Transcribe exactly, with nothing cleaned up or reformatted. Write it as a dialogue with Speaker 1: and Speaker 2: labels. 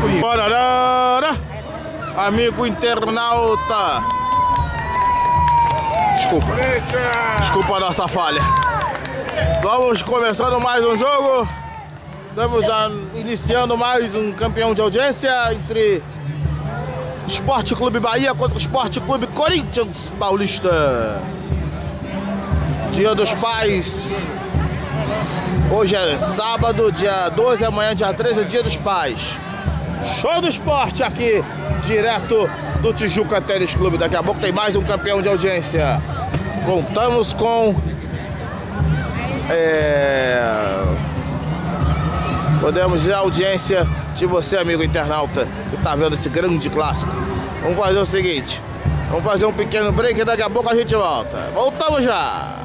Speaker 1: bonito.
Speaker 2: Pararara, amigo internauta. Desculpa. Desculpa a nossa falha. Vamos começando mais um jogo. Estamos a, iniciando mais um campeão de audiência entre Esporte Clube Bahia contra o Esporte Clube Corinthians Paulista. Dia dos Pais. Hoje é sábado, dia doze, amanhã dia treze é dia dos pais. Show do esporte aqui, direto do Tijuca Tênis Clube. Daqui a pouco tem mais um campeão de audiência. Contamos com... É, podemos dizer a audiência de você, amigo internauta, que está vendo esse grande clássico. Vamos fazer o seguinte, vamos fazer um pequeno break e daqui a pouco a gente volta. Voltamos já!